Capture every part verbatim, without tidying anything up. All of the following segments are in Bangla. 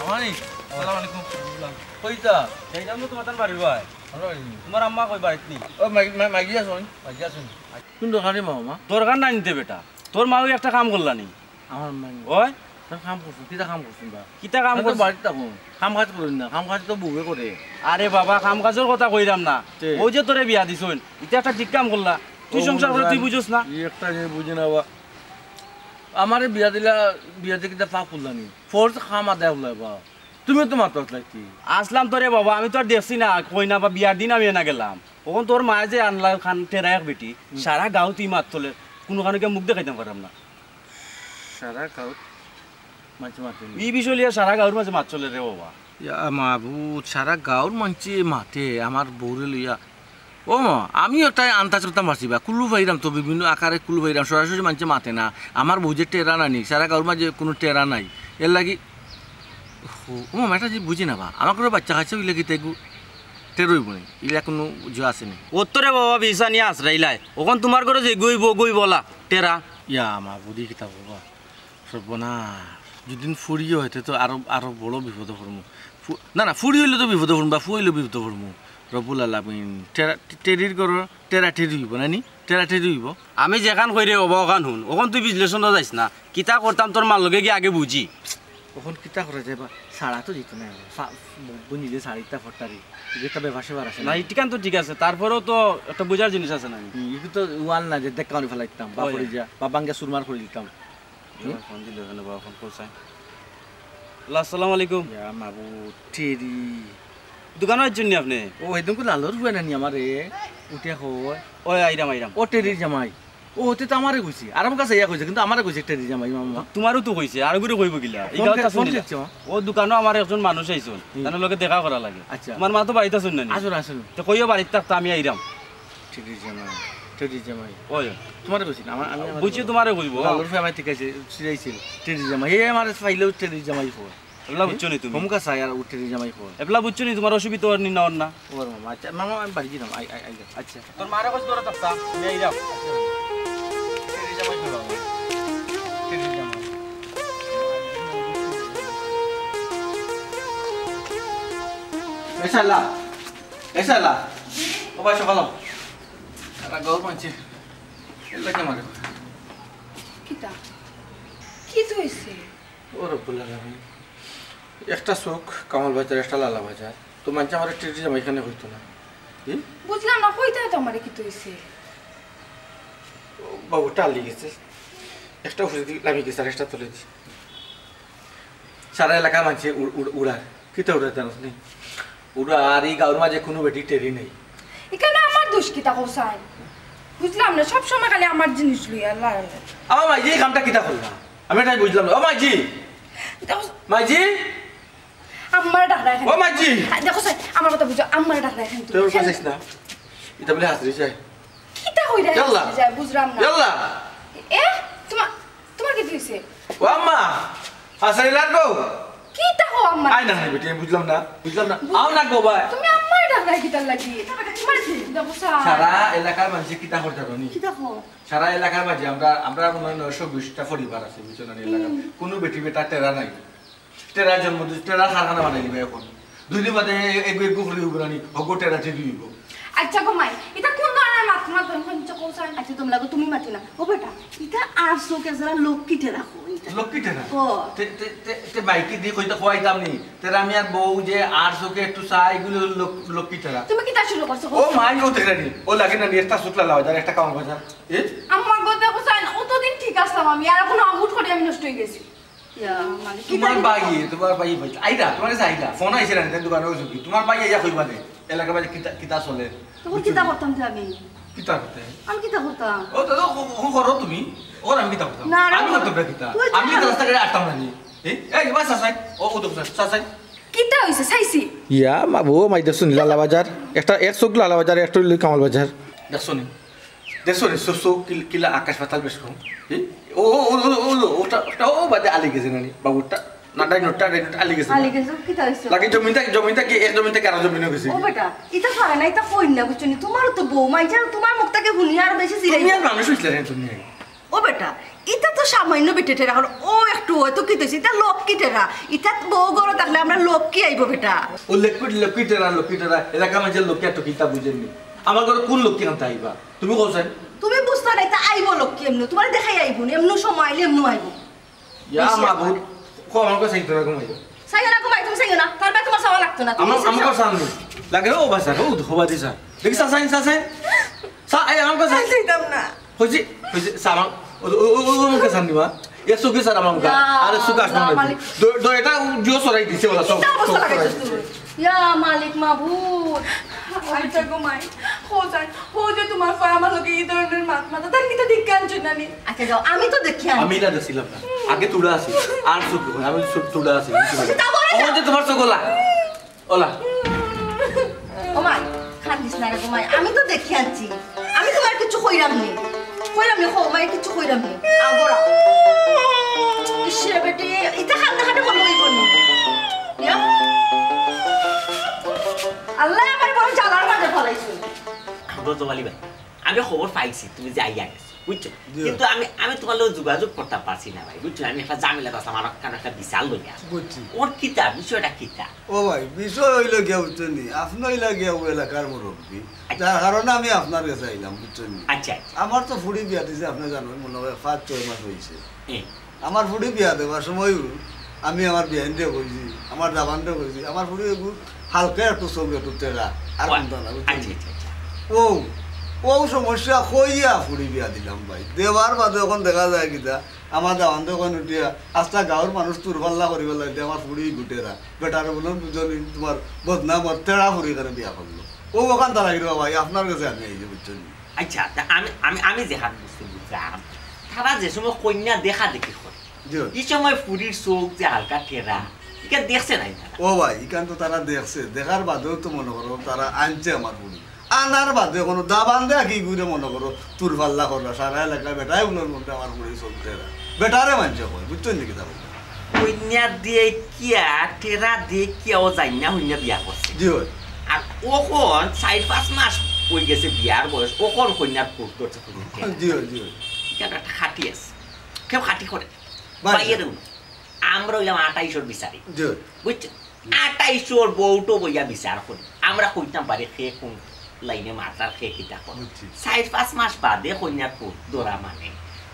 মামানি আসসালামু আলাইকুম কইতা যাইতাম তো তোমার বাড়ির ভাই তোমার আম্মা কই বাড়িত নি ও মাগি আসুন মাগি আসুন কোন দোকানে মামা দরকার নাই নিতে বেটা তোর মাও একটা কাম করলানি আমার মা ওই তোর কাম করছ কিটা কাম করছিস বা কিটা কাম কর বাড়িতে থাকো কাম কাজ করিস না কাম কাজ তো বুকে করে আরে বাবা কাম কাজের কথা কইরাম না ওই যে তোরে বিয়া দিছুন এটা একটা ঠিক কাম করলা তুই সংসার করে তুই বুঝছ না এই একটা যে বুঝি না বা আমারে বিয়া দিলা বিয়া দিয়ে কিটা পাপ করলানি ফোর্স খামা দেও বা তুমি তো মাত্র কি আসলাম তোরে বাবা আমি তো আর দেখছি না কই না বা বিয়ার দিন আমি না গেলাম ওখান তোর মা যে আনলা খান টেরা এক বেটি সারা গাঁও তুই মাত তোলে কোনো কারণে মুখ দেখাইতাম পারলাম না সারা গাঁও মাছ মাতে এই বিষয় লিয়া সারা গাঁওর মাঝে মাছ চলে রে বাবা মাবু সারা গাঁওর মানছে মাতে আমার বউরে লইয়া ও মা আমি একটা আন্তাজ করতাম পারছি বা কুলু ভাইরাম তো বিভিন্ন আকারে কুলু ভাইরাম সরাসরি মানছে মাতে না আমার বউ যে টেরা নানি সারা গাঁওর মাঝে কোনো টেরা নাই এর লাগি ও মা এটা যে বুঝি না বা আমার কোনো বাচ্চা খাইছে ওইলে কি তাইগু টেরোই বনে ইলা কোনো জো আসেনি ওত্তরে বাবা বিছা নিয়ে আসরাইলাই ওখান তোমার ঘরে যে গইব গই বলা টেরা ইয়া মা বুদ্ধি কিতা বাবা সর্বনা যদিন ফুরিও হইতে তো আরো আরো বড় বিপদ পড়মু না না ফুরি হইলে তো বিপদ পড়মু বা ফুইলে বিপদ পড়মু রবুল আলামিন টেরা টেরির ঘর টেরা টেরি হইব নানি টেরা টেরি হইব আমি যেখান কইরে ওবা ওখান হুন ওখান তুই বিশ্লেষণ যাইস না কিতা করতাম তোর মার লগে গিয়ে আগে বুঝি ওখান কিতা করা যায় বা সারা তো দিত না নিজে শাড়িটা ফটারি এটা ব্যবসা বার আছে না ঠিকান তো ঠিক আছে তারপরেও তো একটা বোঝার জিনিস আছে না এটা তো ওয়াল না যে দেখ কাউরি ফেলাইতাম বা পড়ে যা বা বাঙ্গা সুরমার করে দিতাম ফোন দিলে না বা ফোন পৌঁছায় আসসালামু আলাইকুম ইয়া মাবু টেরি দোকানের জন্য আপনি ও একদম কো লালর হুয়া নানি আমারে উঠিয়া কই ওই আইরাম আইরাম ও টেরির জামাই ও হতে তো আমারে কইছি আর আমার কাছে ইয়া কইছে কিন্তু আমারে কইছে টেরির জামাই মামা তোমারও তো কইছে আর গুরে কইব কিলা এই কথা শুনলি ও দোকানও আমার একজন মানুষ আইছন তার লগে দেখা করা লাগে আচ্ছা আমার মা তো বাড়িতে আছেন নানি আসুন আসুন তো কইও বাড়িতে থাকতো আমি আইরাম টেরির জামাই টেরির জামাই ওই তোমারে কইছি না আমি বুঝি তোমারে কইব লালর জামাই ঠিক আছে সিরাইছিল টেরির জামাই হে আমারে ফাইলেও টেরির জামাই কই এবলা বুঝছো নি তুমি মুকা সাই আর টেরির জামাই কই এবলা বুঝছো নি তোমার অসুবিধা আর নি না না ওর মামা আচ্ছা মামা আমি বাড়ি যাম আই আই আচ্ছা তোর মারে কইছ ধরে থাকতা আমি আইরাম টেরির জামাই কই বাবা টেরির জামাই এসালা এসালা ও ভাই সকাল আরে গো পাঁচে এলা কে মারে কিটা কি হইছে ওরে বলা যাবে একটা চোখ কামাল বাজার একটা লালা বাজার তো মানছে আমার টেরি জামাই এখানে হইতো না বুঝলাম না কইতা তো আমারে কি হইছে বাবু টালি গেছে একটা উড়ে দি লাগি গেছে আর একটা তুলে দি সারা এলাকা মানছে উড়ার কিটা উড়ার জানাস নি উড়া আর এই গাঁওর মাঝে কোনো বেটি টেরি নেই এখানে আমার দোষ কিটা কোসাই বুঝলাম না সব সময় খালি আমার জিনিস লই আল্লাহ আমার মাইজি এই কামটা কিটা করলা আমি এটাই বুঝলাম না ও মাইজি মাইজি আমার ডাকরা এখানে ও মাইজি দেখো স্যার আমার কথা বুঝো আমার ডাকরা এখানে তোর কাছে না এটা বলে হাসরি চাই কিটা হইরা যায় বুঝলাম না ইয়াল্লা এ তোমার তোমার কি হইছে ও আম্মা হাসরি লাগবো কিটা হো আম্মা আই না না বেটি বুঝলাম না বুঝলাম না আও না গো ভাই তুমি আমার ডাকরা কিটা লাগি তোমার কি দেখো স্যার সারা এলাকার মানুষ কিটা করতে জানি কিটা হো সারা এলাকার মাঝে আমরা আমরা মনে হয় নয়শো বিশটা পরিবার আছে বুঝছেন এলাকার কোনো বেটি বেটা টেরা নাই টেরা জন্ম টেরা কারখানা বানাই দিবে এখন দুই দিন বাদে এগু এগু হলি উবরানি হগো টেরা টেরি হইব আচ্ছা গো মাই এটা কোন ধরনের মাত মাত পঞ্চ কোসাই আচ্ছা তোমরা গো তুমি মাতি না ও বেটা এটা আরশো কে যারা লক্ষ্মীতে রাখো লক্ষ্মী টেরা ও তে তে তে বাইকি দি কইতা কইতাম নি তেরা আমি আর বউ যে আটশো কে একটু চা এগুলো লক্ষ্মী টেরা তুমি কি তা শুরু করছো ও মাই ও টেরা নি ও লাগে না একটা শুকলা লাও যার একটা কাম বাজার এ আমার গো দেখো চাই না অতদিন ঠিক আসলাম আমি আর এখন আঙুট করে আমি নষ্ট হয়ে গেছি ইয়া মানে কি তোমার বাই তোমার বাই ভাই আইদা তোমার কাছে আইদা ফোন আইছে না দোকানে ওই কি তোমার বাই আইয়া কইবা দে এলাকা বাজে কিতা কিতা চলে তখন কিতা করতাম যে আমি কিতা করতে আমি কিতা করতাম ও তো ও করো তুমি ওর আমি কিতা করতাম আমি করতাম না কিতা আমি তো রাস্তা করে আটতাম না নি এই এই বাস সাসাই ও ও তো সাসাই কিতা হইছে চাইছি ইয়া মা বউ মাই দেখছো নি লালা বাজার একটা এক চোখ লালা বাজার একটা কামাল বাজার দেখছো নি দেখছো নি সো কিলা আকাশ পাতাল বেশ কম ও ও ও ওটা ওটা ও বাদে আলি গেছে নানি বাবুটা না ডাই নোটা ডাই নোটা আলি গেছে আলি গেছে কিতা হইছে লাগি জমিটা জমিটা কি এক জমিটা কারো জমিন গেছে ও বেটা এটা পারে না এটা কই না বুঝছনি তোমার তো বউ মাই যা তোমার মুখটাকে শুনি আর বেশি সিরাই তুমি আর মানুষ হইছিলে রে তুমি ও বেটা এটা তো সামান্য বেটেটেরা হলো ও একটু হয়তো কি তৈছে এটা লক্ষ্মীটেরা এটা বউ গরো থাকলে আমরা লক্ষ্মী আইব বেটা ও লক্ষ্মী লক্ষ্মীটেরা লক্ষ্মীটেরা এলাকা মাঝে লক্ষ্মী একটা কিতা বুঝেননি আমার ঘরে কোন লক্ষ্মী আনতে আইবা তুমি বলছেন তুমি বুঝতে নাই তা আইব লক্ষ্মী এমনি তোমার দেখাই আইব এমনি সময় আইলে এমনি আইব ইয়া মাবুদ কো আমার কাছে সাইতে রাখো মাইয়া সাইও না ঘুমাই তুমি সাইও না তার বাই তোমার সাওয়া লাগতো না আমার আমার কাছে সামনে লাগে ও বাসা ও ধোবা দিছা দেখি সাসাইন সাসাইন সা আই আমার কাছে সাইতাম না হইছে হইছে সামা ও ও ও আমার কাছে নিবা এ সুকে সারা আমার কাছে আর সুকে আসবে না দো দো এটা জিও সরাই দিছে ওলা সব ইয়া মালিক মাবুদ আইতা ঘুমাই হো যাই হো যে তোমার ফা আমার লগে এই ধরনের মাত মাথা তার কিটা দিক কান জুনানি আচ্ছা যাও আমি তো দেখি আমি না দেখছিলাম না আগে তুড়া আছে আর সুকে আমি সব তুড়া আছে ও যে তোমার সগলা ওলা ও মাই খান্দিস না রে ঘুমাই আমি তো দেখি আছি আমি তোমার কিছু কইরাম নি কইরাম নি হো মাই কিছু কইরাম নি আগরা ইসে বেটি এটা খান্না খাটে কোন লই কোন ইয়া আল্লাহ আমার বড় জালার মাঝে ফলাইছো গজওয়ালি ভাই আমি খবর পাইছি তুমি যে আইয়া গেছো বুঝছো কিন্তু আমি আমি তোমার লোক যোগাযোগ করতে পারছি না ভাই বুঝছো আমি একটা ঝামেলা আছে আমার কানে একটা বিশাল লইয়া বুঝছি ওর কিতা বিষয়টা কিতা ও ভাই বিষয় হইল গিয়া বুঝছেন আপনি হইলা গিয়া ও এলাকার মুরব্বী যার কারণে আমি আপনার কাছে আইলাম বুঝছেন আচ্ছা আমার তো ফুড়ি বিয়া দিছে আপনি জানেন মনে হয় পাঁচ ছয় মাস হয়েছে এ আমার ফুড়ি বিয়া দেওয়ার সময় আমি আমার বিহাইনডে কইছি আমার দাবানডে কইছি আমার ফুড়ি হালকা একটু চোখ একটু টেরা আর কোনটা না আচ্ছা আচ্ছা আচ্ছা ও ও সমস্যা কইয়া ফুড়ি বিয়া দিলাম ভাই দেওয়ার বাদে এখন দেখা যায় কিতা আমার দাওয়ান দোকান উঠিয়া আস্তা গাঁৱৰ মানুষ তোর পাল্লা করিব লাগে আমার ফুড়ি গুটেরা বেটার বলুন দুজনী তোমার বদনাম তেরা ফুড়ি করে বিয়া করলো ও ওখান তারা গিয়ে ভাই আপনার কাছে আমি এই যে বুঝছেন আচ্ছা তা আমি আমি আমি যে হাত বুঝতে বুঝলাম তারা যে সময় কন্যা দেখা দেখি করে এই সময় ফুড়ির চোখ যে হালকা টেরা এটা দেখছে নাই তারা ও ভাই ইখান তো তারা দেখছে দেখার বাদেও তো মনে করো তারা আনছে আমার ফুড়ি আনার বাদে কোনো দাবান দেয়া কি ঘুরে মনে করো তোর পাল্লা করলো সারা এলাকায় বেটাই গুলোর মধ্যে আমার ফুড়ি চোখ টেরা বেটারে মানছে কয় বুঝছেন নাকি তা কন্যা দিয়ে কিয়া টেরা দিয়ে কিয়া ও যাই না হইনা বিয়া করছে জি হয় আর ওখন চার পাঁচ মাস হয়ে গেছে বিয়ার বয়স ওখন কন্যার কোর্ট করছে জি হয় জি হয় কেন একটা খাটি আছে কেউ খাটি করে বাহ। বাইরে আমরা হইলাম আটাইশোর বিচারি জি হয় বুঝছেন আটাইশোর বউটো বইয়া বিচার করি আমরা কইতাম পারি খেয়ে কোন লাইনে মাতার খেয়ে কিতা করে বুঝছি। চার পাঁচ মাস বাদে কন্যার কোর্ট দৌড়া মানে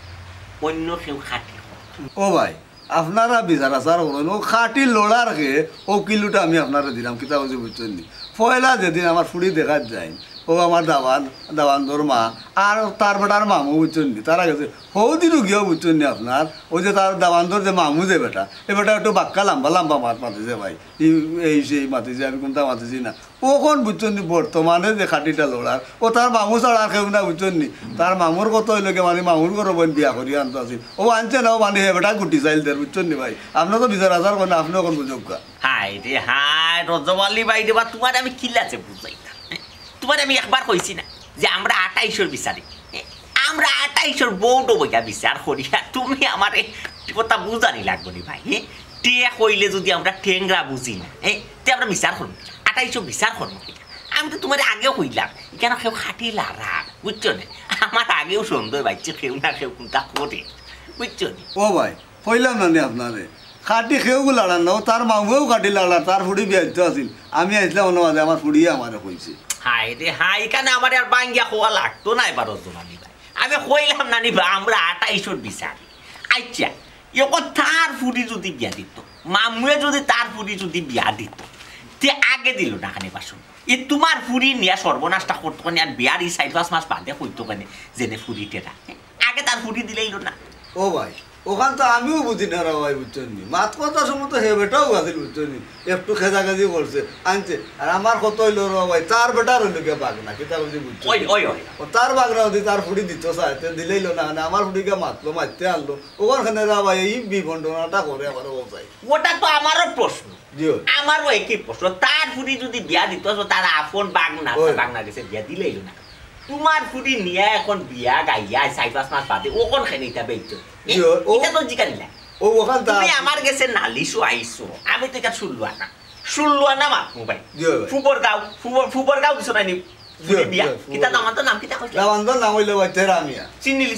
অন্য কেউ খাটি করে ও ভাই আপনারা বিচার আচার করেন ও খাটি লড়ার কে ও কিলোটা আমি আপনারা দিলাম কিতা বলছি বুঝছেন নি পয়লা যেদিন আমার ফুড়ি দেখা যায় ও আমার দাবান দাবান তোর মা আর তার বেটার মামু বুঝছেন নি তারা গেছে হৌদিনও গিয়েও বুঝছেন নি আপনার ওই যে তার দাবানদর যে মামু যে বেটা এ বেটা একটু বাক্কা লাম্বা লাম্বা মাত মাতিছে ভাই এই সেই মাতিছে আমি কোনটা মাতিছি না ওখন বুঝছেন নি বর্তমানে যে খাটিটা লড়ার ও তার মামু ছাড়া আর কেউ না বুঝছেন নি তার মামুর কত হইলকে মানে মামুর ঘর বোন বিয়া করি আনতে আসি ও আনছে না ও মানে হে বেটা গুটি চাইল দের বুঝছেন নি ভাই আপনার তো বিচার আচার করেন আপনি এখন বুঝুক হাই রে হাই রজওয়ালি বাই দেবা তোমার আমি কিলাছে বুঝাই না তোমার আমি একবার কইছি না যে আমরা আটাইশোর বিচারি আমরা আটাইশোর বউটো বইয়া বিচার করি তুমি আমার কথা বুঝানি লাগবো নি ভাই হ্যাঁ টিয়া কইলে যদি আমরা ঠেংরা বুঝি না হ্যাঁ তে আমরা বিচার করবো আটাইশো বিচার করবো আমি তো তোমার আগেও কইলাম কেন কেউ খাটি লারা বুঝছো না আমার আগেও সুন্দর বাচ্চা কেউ না কেউ কোনটা করে বুঝছো না ও ভাই কইলাম না নি আপনারে খাটি খেয়েও লাড়ান না ও তার মামুও খাটি লাড়া তার ফুড়ি বিয়াইতে আসিল আমি আসলাম অনুবাদে আমার ফুড়িয়ে আমারে কইছে হাই রে হাই এখানে আমার আর বাঙ্গিয়া খোয়া লাগতো না এবার জমানি ভাই আমি কইলাম না নিবা আমরা আটাইশোর বিচারি আচ্ছা এখন তার ফুড়ি যদি বিয়া দিত মামুয়ে যদি তার ফুড়ি যদি বিয়া দিত তে আগে দিল না খানি বাসন এ তোমার ফুড়ি নিয়ে সর্বনাশটা করতো কেন আর বিয়ার এই চার পাঁচ মাস বাদে হইতো কেন জেনে ফুড়ি টেরা আগে তার ফুড়ি দিলেই না ও ভাই ওখান তো আমিও বুঝি না রা ভাই বুঝছেন নি মাত কথা সময় তো হে বেটাও আছিল বুঝছেন নি একটু খেজাখাজি করছে আনছে আর আমার কত হইল রা ভাই তার বেটার হইল গিয়ে বাগনা কিতা বুঝি বুঝছো ওই ওই ওই ও তার বাগনা যদি তার ফুড়ি দিত চাইতে দিলেইলো না মানে আমার ফুড়িকে মাতলো মারতে আনলো ওখানে রা ভাই এই বিভণ্ডনাটা করে আমার ও চাই ওটা তো আমারও প্রশ্ন জিও আমারও একই প্রশ্ন তার ফুড়ি যদি বিয়া দিত তার আপন বাগনা বাগনা গেছে বিয়া দিলেইলো না তোমার ফুড়ি নিয়ে এখন বিয়া গাইয়া চার পাঁচ মাস বাদে ও কোন খানি এটা বেইছো এটা তো জিকানি না ও ওখান তুমি আমার গেছে নালিশও আইছো আমি তো এটা শুনলুয়া না শুনলুয়া না মা মোবাইল ফুবর গাঁও ফুবর ফুবর গাঁও দিছো না নি ফুড়ি বিয়া কিতা নাম তো নাম কিতা কইছ লাবান্দর নাম হইলো ভাই তেরা মিয়া চিনিলিস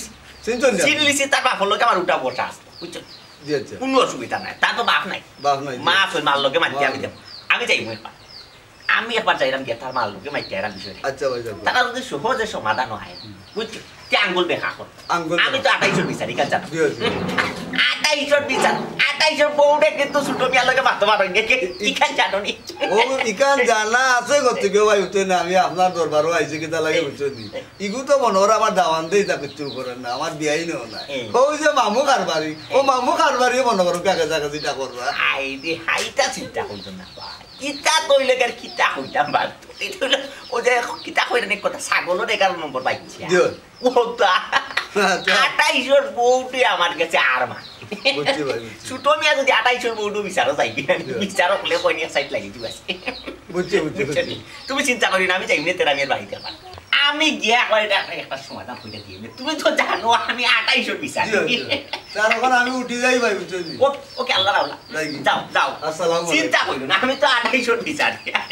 চিনছেন না? চিনলিছি তার বাপর লোকে আমার উঠা বসা আসতো বুঝছো জি আচ্ছা কোনো অসুবিধা নাই তার তো বাপ নাই বাপ নাই মা আছে মার লোকে মারতে আমি যাবো আমি যাইব একবার আমি একবার যাইলাম গিয়ে তার মার লোকে মারতে এরাম বিষয় আচ্ছা ভাই যাবো তারা যদি সহজে সমাধান হয় বুঝছো তে আঙ্গুল দেখা কর আঙ্গুল আমি তো আঠাইশোর বিচারি কাজ জানো জি আচ্ছা আঠাইশোর বিচার আঠাইশোর বউটা কিন্তু ছোট মিয়ার লোকে মারতে পারো কি খান জানো নি ও ইকান জানা আছে গতি কেউ ভাই উঠে না আমি আপনার দরবারও আইছি কিতা লাগে বুঝছো নি ইগু তো মনে হয় আমার দাওয়ান দেই তা কিছু করেন না আমার বিয়াই নেও না ওই যে মামু কারবারি ও মামু কারবারি মনে করো কাকে জায়গা যেটা করবা আই রে হাইটা চিন্তা করতো না ভাই কিতা কইলে কার কিতা হইতাম বাদ ও যে কিতা কইলে নে কথা ছাগলের এগারো নম্বর পাইছি জি ও তো আঠাইশোর বউটি আমার কাছে আর মা বুঝছি ভাই ছোট মিয়া যদি আঠাইশোর বউটু বিচারও যাইবি বিচার হলে কই নিয়ে সাইড লাগি দিবাস বুঝছি বুঝছি বুঝছি তুমি চিন্তা করি না আমি যাইনি তেরা মেয়ের বাড়িতে পার আমি গিয়া কই এটা একটা সমাধান কইতে দিই তুমি তো জানো আমি আঠাইশোর বিচার তার ওখানে আমি উঠি যাই ভাই বুঝছো নি ওকে আল্লাহ রাউলা যাও যাও আসসালামু আলাইকুম চিন্তা করি না আমি তো আঠাইশোর বিচার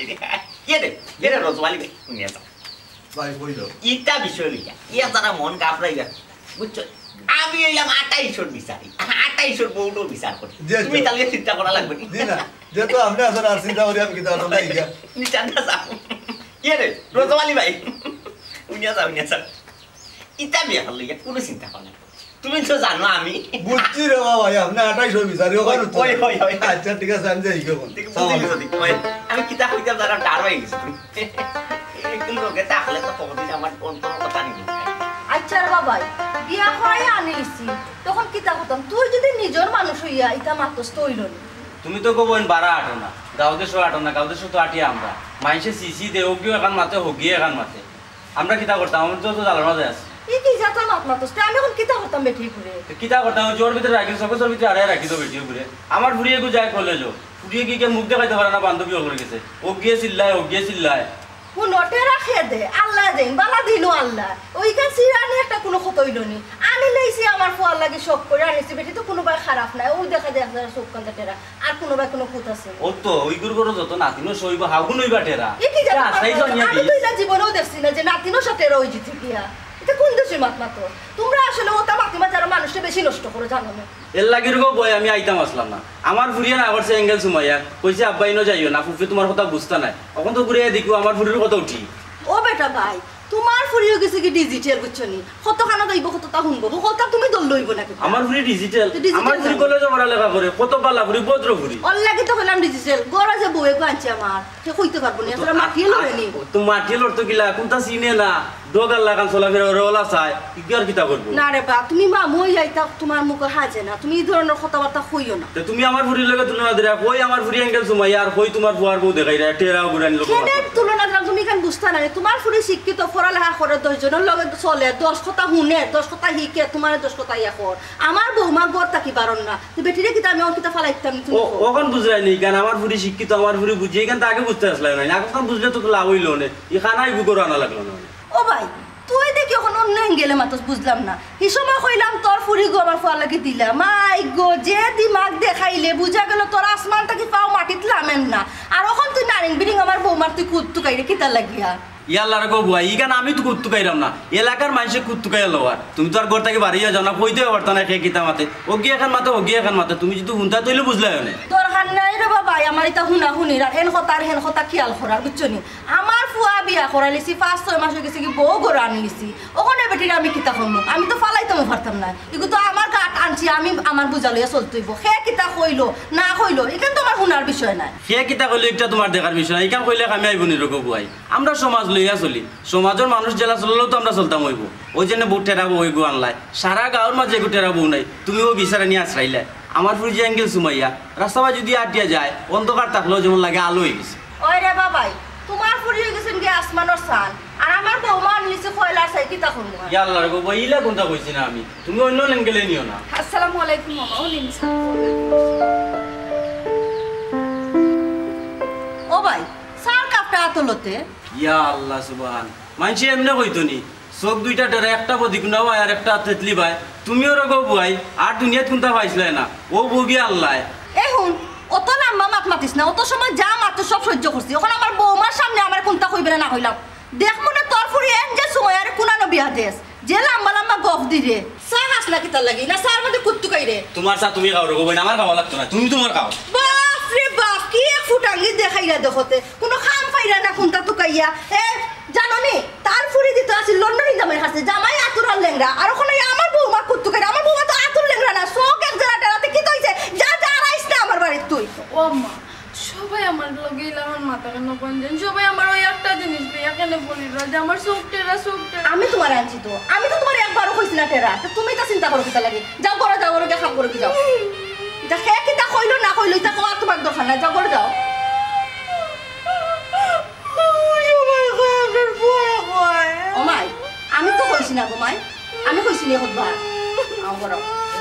কে রে কে রে রোজওয়ালি ভাই নিয়ে যাও ভাই কইল ইটা বিষয় লইয়া ইয়া তারা মন কাপড়াইয়া বুঝছো আমি এলাম আঠাইশোর বিচারি আঠাইশোর বউটো বিচার করি তুমি তাহলে চিন্তা করা লাগবে জি না যেহেতু আপনি আসলে আর চিন্তা করি আমি কিতা হতো না ইয়া নিচান্না যাও কে রে রোজওয়ালি ভাই উনিয়া যাও উনিয়া যাও ইটা বিয়া করলে কোনো চিন্তা করা লাগবে তুমি তো জানো আমি বুঝছি রে বাবা আপনি আঠাইশো বিচারি ওখানে ওই ওই ওই আচ্ছা ঠিক আছে আমি যাই গো আমি কিতা কইতাম যারা ডার হয়ে গেছে তুমি একটু লোকে তাহলে তো কতদিন আমার অন্তর কথা নিবি আচ্ছা রে বাবাই বিয়া করাই আনিছি তখন কিতা হতাম তুই যদি নিজের মানুষ হইয়া ইটা মাতস তৈল নি তুমি তো কবেন বারা আটো না গাঁও দেশও আটো না গাঁও দেশও তো আটিয়া আমরা মাইসে সিসি দে ওগিও এখান মাতে হগিয়ে এখান মাতে আমরা কিতা করতাম আমার তো জালার মাঝে আছে ই কি জাতর মাত মাতস আমি এখন কিতা হতাম বেঠি করে কিতা করতাম জোর ভিতরে রাখি সকলের ভিতরে আড়াই রাখি তো বেটিও ঘুরে আমার ফুরিয়ে গু যায় কলেজও ফুরিয়ে গিয়ে মুখ দেখাইতে পারে না বান্ধবী হয়ে গেছে ও গিয়ে চিল্লায় ও গিয়ে চিল্লায় হুনটে রাখে দে আল্লাহ দেন বালা দিনও আল্লাহ ওইখান সিরানি একটা কোনো ক্ষতইল নি আমি লইছি আমার ফোয়ার লাগে শখ করে আনিছি বেটি তো কোনো ভাই খারাপ নাই ওই দেখা দেখ যারা চোখ কান্তা টেরা আর কোনো ভাই কোনো খুঁত আছে ও তো ওই গুরু করো যত নাতিনো সইব হাগুন হইবা টেরা এ কি জানো সেই জনিয়া আমি তো এটা জীবনেও দেখছি না যে নাতিনোর সাথে রই জিতে গিয়া এটা কোন দেশের মাত মাতো তোমরা আসলে ওটা মাতিমা যারা মানুষকে বেশি নষ্ট করো জানো না এর লাগির গো বই আমি আইতাম আসলাম না আমার ফুরিয়ে না আবার সে এঙ্গেল সুমাইয়া কইছে আব্বাই ন যাইও না ফুফি তোমার কথা বুঝতা নাই এখন তো ঘুরে দেখো আমার ফুরির কথা উঠি ও বেটা ভাই তোমার ফুরিয়ে গেছে কি ডিজিটাল বুঝছো নি কত খানা দইব কতটা শুনবো কথা তুমি দল লইব না আমার ফুরি ডিজিটাল তো digital আমার ফুরি জানো। কলেজে পড়ালেখা করে কত পালা ফুরি ভদ্র ফুরি ওর লাগে তো হলাম ডিজিটাল গড়া যে বউয়ে আনছে আমার সে কইতে পারবো না আসলে মাটিয়ে লড়ে নি তো মাটি লড়তো কিলা কোনটা চিনে না ডোগার লাগান চলাফেরা ওলা চাই কি আর কিতা করবো না রে বা তুমি মা মই যাইতা তোমার মুখে হাজে না তুমি এই ধরনের কথাবার্তা কইও না তে তুমি আমার ফুরির লগে তুলনা দিরা কই আমার ফুরি এঙ্গেল সুমাইয়া আর কই তোমার বুয়ার বউ দেখাই রা টেরাও গুরানি লোক কেনের তুলনা দিলাম তুমি কেন বুঝতা না তোমার ফুরি শিক্ষিত পড়ালেখা করে দশ জনের লগে চলে দশ কথা শুনে দশ কথা শিখে তোমার দশ কথা ইয়া কর আমার বৌমা গড় তাকি বারণ না তো বেটিরে কিতা আমি অঙ্কিতা ফালাইতাম তুমি ও ওখান বুঝলাই নি কেন আমার ফুরি শিক্ষিত আমার ফুরি বুঝিয়ে কেন তাকে বুঝতে আসলাই না এখন বুঝলে তো লাভ হইলো না ই খানাই বুকর আনা লাগলো না ও ভাই তুই দেখি ওখানে অন্য গেলে মাতস বুঝলাম না এই সময় কইলাম তোর ফুরি গো আমার ফুয়া লাগে দিলা মাই গো যে দিমাগ দেখাইলে বুঝা গেল তোর আসমানটা কি পাও মাটিত লামেন না আর ওখান তুই নারিং বিরিং আমার বৌমার তুই কুত্তু কাইরে কিতা লাগিয়া ইয়াল্লার গো বুয়া ইগান আমি তো কুত্তু কাইরাম না এলাকার মানুষে কুত্তু কাই লওয়ার তুমি তো আর ঘর থেকে বাড়িয়ে যাও না কইতে পারতো না খেয়ে কিতা মাতে ও গিয়ে এখন মাতে ও গিয়ে এখন মাতে তুমি যদি হুনতা তৈলে বুঝলাই না তোর হান নাই রে বাবা আমার এটা হুনা হুনির আর হেন কথা আর হেন কথা খেয়াল করার বুঝছো নি আমার ফুয়া বিয়া করাইলিছি পাঁচ ছয় মাস হয়ে গেছে কি বউ গড়ে আনলিছি ওখানে বেটিরা আমি কিতা করবো আমি তো ফালাইতাম পারতাম না এগুলো তো আমার গাট আনছি আমি আমার বুঝালইয়া চলতেইব সে কিতা কইলো না কইলো এখানে তো আমার হুনার বিষয় নাই সে কিতা কইলে একটা তোমার দেখার বিষয় এখান কইলে আমি আইব নি রকম বুয়াই আমরা সমাজ লইয়া চলি সমাজের মানুষ জেলা চললেও তো আমরা চলতাম হইব ওই জন্য বউ টেরাবো হইব আনলাই সারা গাঁওর মাঝে একটু টেরাবো নাই তুমিও বিচারা নিয়ে আশ্রাইলে আমার ফুরি যে এঙ্গেল সুমাইয়া রাস্তায় যদি আটিয়া যায় অন্ধকার থাকলেও যেমন লাগে আলো হয়ে গেছে ওই রে বাবাই তোমার ফুরি হয়ে গেছেন কি আসমানোর সান আর আমার বৌমা আনলিছে কয়লার চাই কিতা করবো ইয়াল্লার গো বুয়া ইলা কোনটা কইছি না আমি তুমি অন্য এঙ্গেলে নিও না আসসালামু আলাইকুম মামা ও নিনসা ও ভাই সার কাপটা আতলতে ইয়া আল্লাহ সুবহান মানছি এমনি কইতো নি চোখ দুইটা টেরা একটা বদিক নাও আর একটা তেতলি ভাই তুমিও রগো বুয়াই আর দুনিয়াত কোনটা পাইছিলে না ও বগি আল্লাহ এই হুন অত লম্বা মাত মাতিস না অত সময় যা মাত্র সব সহ্য করছি ওখানে আমার বৌমার সামনে আমার কোনটা কইবে না হইলাম দেখ মনে তোর ফুরি এন যে সময় আর কোনানো বিয়া দেশ যে লম্বা লম্বা গফ দিরে চা হাসলা কিতা লাগি না চার মধ্যে কুত্তু কাইরে তোমার চা তুমি খাও রকম আমার খাওয়া লাগতো না তুমি তোমার খাও বাপ রে বাপ কি এক ফুটাঙ্গি দেখাইরা দেখতে কোনো খাম পাইরা না কোনটা তুকাইয়া এ জানো নি তার ফুরি দিতে আছে লন্ডনি জামাই হাসে জামাই আতুরাল লেংরা আর ওখানে আমার বউমা কুত্তু কাইরা আমার বউমা তো আতুর লেংরা না শোক এক জায়গাটা রাতে কি কইছে যা যা আইস না আমার বাড়ি তুই ও মা সবাই আমার লগে আমার মাথা কেন পঞ্জন সবাই আমার ওই একটা জিনিস পেয়ে কেন বলি যে আমার চোখ টেরা চোখ টেরা আমি তোমার আনছি তো আমি তো তোমার একবারও কইছি না টেরা তো তুমি তা চিন্তা করো কিতা লাগে যাও করো যাও করো খাম করো কি যাও যা খেয়ে কিতা কইলো না কইলো তা কোয়া তোমার দোকান না যাও করো যাও ও মাই আমি তো কইছি না গো মাই আমি কইছি না খুদবা আও করো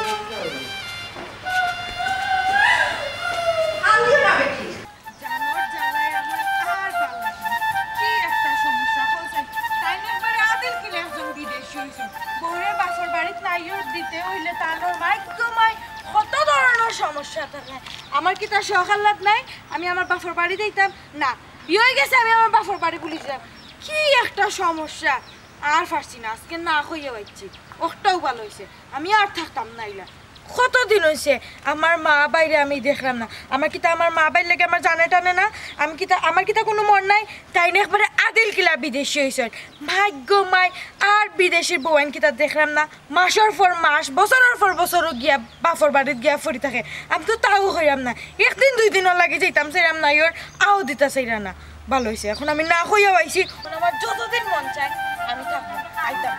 আমিও না বেঠি জানোর জ্বালায় আমার আর ভালো লাগে না। কি একটা সমস্যা হয়েছে তাই না একবারে আদিল কিলে একজন বিদেশি হয়েছে বউরে বাসর বাড়িতে নাইও দিতে হইলে তার মাই তো মাই কত ধরনের সমস্যা থাকে আমার কি তার সকাল্লাত নাই আমি আমার বাসর বাড়ি দিতাম না বিয়ে হয়ে গেছে আমি আমার বাসর বাড়ি বলি দিতাম কি একটা সমস্যা আর পারছি না আজকে না হইয়া পাইছি ওটাও ভালো হয়েছে আমি আর থাকতাম না ইলা কতদিন হয়েছে আমার মা বাইরে আমি দেখলাম না আমার কিতা আমার মা বাইর লেগে আমার জানে টানে না আমি কিতা আমার কিতা কোনো মন নাই তাই না একবারে আদিল কিলা বিদেশি হয়েছে ভাগ্য মাই আর বিদেশির বউয়ান কিতা দেখলাম না মাসের পর মাস বছরের পর বছরও গিয়া বাফর বাড়িত গিয়া ফরি থাকে আমি তো তাও হইলাম না একদিন দুই দিনও লাগে যেতাম সেরাম না ইয়োর আও দিতা সেইরা না ভালো হয়েছে এখন আমি না হইয়া পাইছি আমার যতদিন মন চায় আমি থাকবো আইতাম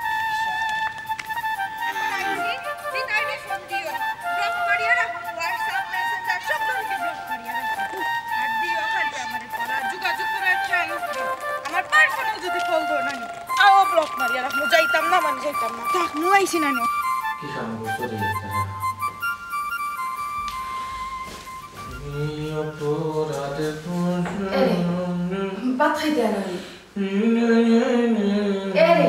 আমার পার্সোনা যদি ফল ধর না আও ব্লক মারিয়া রাখবো যাইতাম না মানে যাইতাম না থাক মু আইছি না কি সমস্যা রে ভাত খাইতে আনা এরে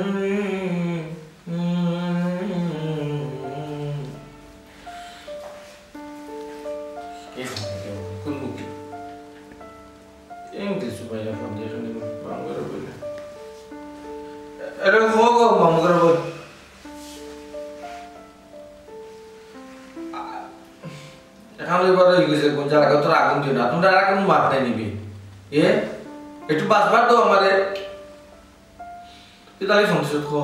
একটু বাঁচবার তো আমারে তাহলে সংসদ খ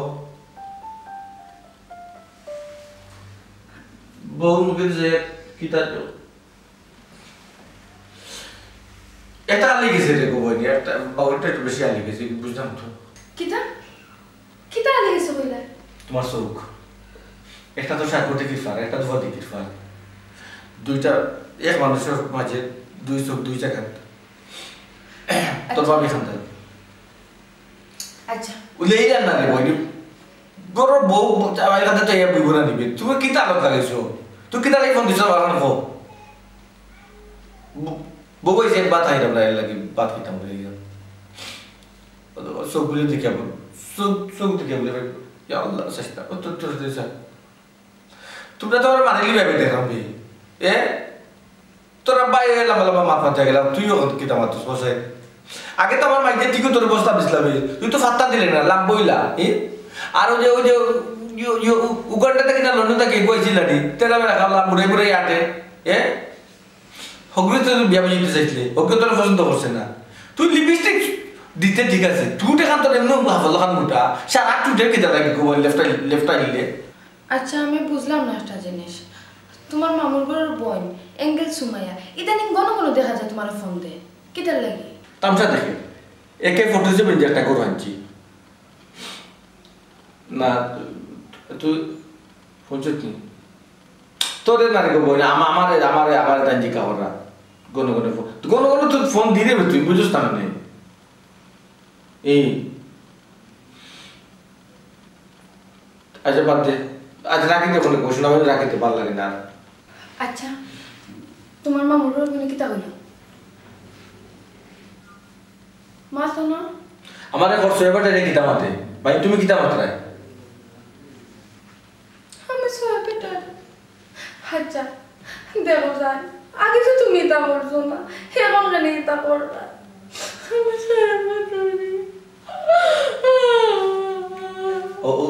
বহু মুখে যে কিতা এটা আলি গেছে রে গোবনি একটা বাউটা একটু বেশি আলি গেছে বুঝলাম তো কিতা কিতা আলি গেছে কইলা তোমার চোখ একটা তো সাগরতে কিরফার একটা ধোয়া দিকে কিরফার দুইটা এক মানুষের মাঝে দুই চোখ দুই জায়গা তোর বাবা এখান থেকে আচ্ছা উলেই না রে বইনি বড় বউ আমার কাছে তো এই বিবরণ দিবে তুমি কি তালক লাগাইছো তুই কি তালাই ফোন দিছ বাগান কো বউ কইছে বাত আইরা লাগে লাগি বাত কিতাম বলে গেল সব বলে দেখে বল সব সব দেখে বলে ইয়া আল্লাহ সস্তা ও তো তোর দেশা তোমরা তো আর মানিলি ভাবে দেখাম বি এ তোরা বাই লম্বা লম্বা মাথা মাথা গেলাম তুইও কিতাম মাতস বসে আগে তো আমার মাইকে ঠিক তোর বস্তা দিছিলাম তুই তো ফাত্তা দিলে না লাভ বইলা আর ওই যে ওই যে উগান্ডা থেকে না লন্ডন থেকে গইছিলানি তেরা বেলা খালাম বুড়ে বুড়ে আটে এ হগরে তো বিয়া বুঝিতে চাইছিলে ওকে তোর পছন্দ করছে না তুই লিপস্টিক দিতে ঠিক আছে টুটে খান তোর এমনি ভালো খান মুটা সারা টুটে কি দাদা কি কই লেফট লেফট আইলে আচ্ছা আমি বুঝলাম না একটা জিনিস তোমার মামুর ঘরের বোন এঙ্গেল সুমাইয়া ইদানিং ঘন ঘন দেখা যায় তোমার ফোন দে কিটার লাগে তামসা দেখে একে ফটো যে বেঞ্জ একটা করে আনছি না তুই ফোন চুটনি তোরে না রে বই আমার আমারে আমারে আমারে দাঞ্জি কাহরা গন গন ফোন গন গন তুই ফোন দিরে তুই বুঝছ না নে এই আজ বাদ দে আজ রাখিতে বলে ঘোষণা বলে রাখিতে ভালো লাগে না আচ্ছা তোমার মামুর ঘর মানে কিতা হইল মা তো না আমারে খরচ এবারে রে কিতা মাতে ভাই তুমি কিতা মাত্রায় আমি সোয়াবেটা আচ্ছা দেখো যান আগে তো তুমি তা করছো না এখন কেন তা করলা আমি সোয়াবেটা ও ও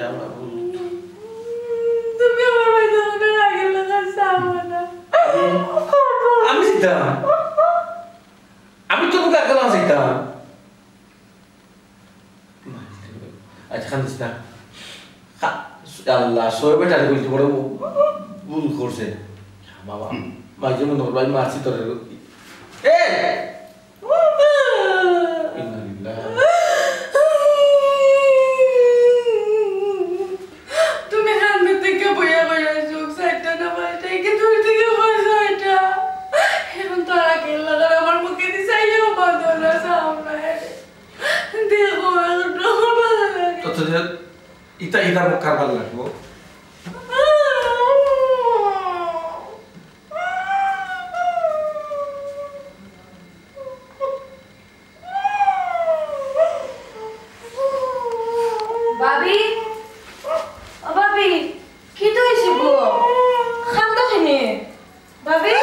তুমি আমার ভাই যখন আগে লাগাচ্ছা না আমি যেতাম আমি তো বুকে গেলাম যেতাম আচ্ছা খানিস না আল্লাহ সবাই বেটারে বলতে বড় ভুল করছে বাবা মাঝে মনে ভাই মারছি তোর এ তুমি সামনে থেকে বইয়া বইয়া চোখ সাইডটা না পাল্টা একে দূর থেকে বসো এটা এখন তো আর আগে লাগার আমার মুখে দিয়ে চাইলেও বাঁধো না সামনে দেখো এখন আমার ভালো লাগে তো ইতা ইতা মুখ কারবার লাগবো ভাবি ও ভাবি কি তো হইছে গো খান তো খেনে ভাবি